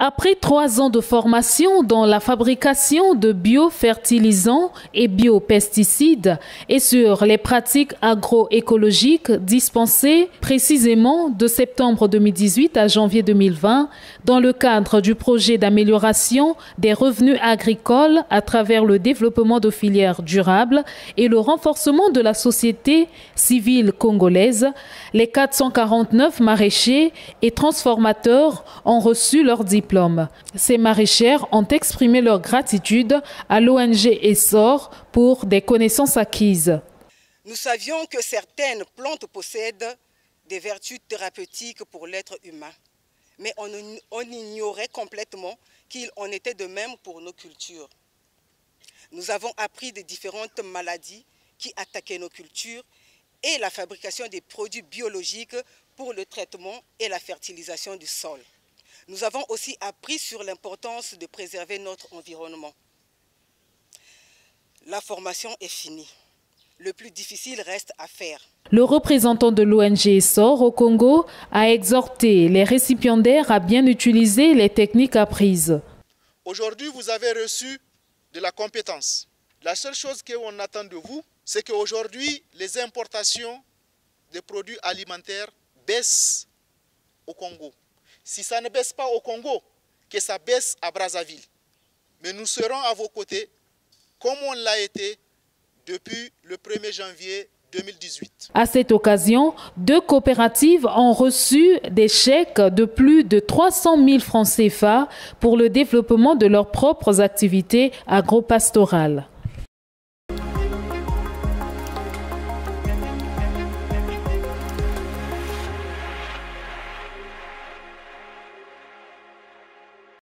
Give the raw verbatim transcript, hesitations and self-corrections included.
Après trois ans de formation dans la fabrication de biofertilisants et biopesticides et sur les pratiques agroécologiques dispensées précisément de septembre deux mille dix-huit à janvier deux mille vingt dans le cadre du projet d'amélioration des revenus agricoles à travers le développement de filières durables et le renforcement de la société civile congolaise, les quatre cent quarante-neuf maraîchers et transformateurs ont reçu leur diplôme. Ces maraîchères ont exprimé leur gratitude à l'O N G Essor pour des connaissances acquises. Nous savions que certaines plantes possèdent des vertus thérapeutiques pour l'être humain, mais on, on ignorait complètement qu'il en était de même pour nos cultures. Nous avons appris des différentes maladies qui attaquaient nos cultures et la fabrication des produits biologiques pour le traitement et la fertilisation du sol. Nous avons aussi appris sur l'importance de préserver notre environnement. La formation est finie. Le plus difficile reste à faire. Le représentant de l'O N G Essor au Congo a exhorté les récipiendaires à bien utiliser les techniques apprises. Aujourd'hui, vous avez reçu de la compétence. La seule chose qu'on attend de vous, c'est qu'aujourd'hui, les importations de produits alimentaires baissent au Congo. Si ça ne baisse pas au Congo, que ça baisse à Brazzaville. Mais nous serons à vos côtés, comme on l'a été depuis le premier janvier deux mille dix-huit. À cette occasion, deux coopératives ont reçu des chèques de plus de trois cent mille francs C F A pour le développement de leurs propres activités agropastorales.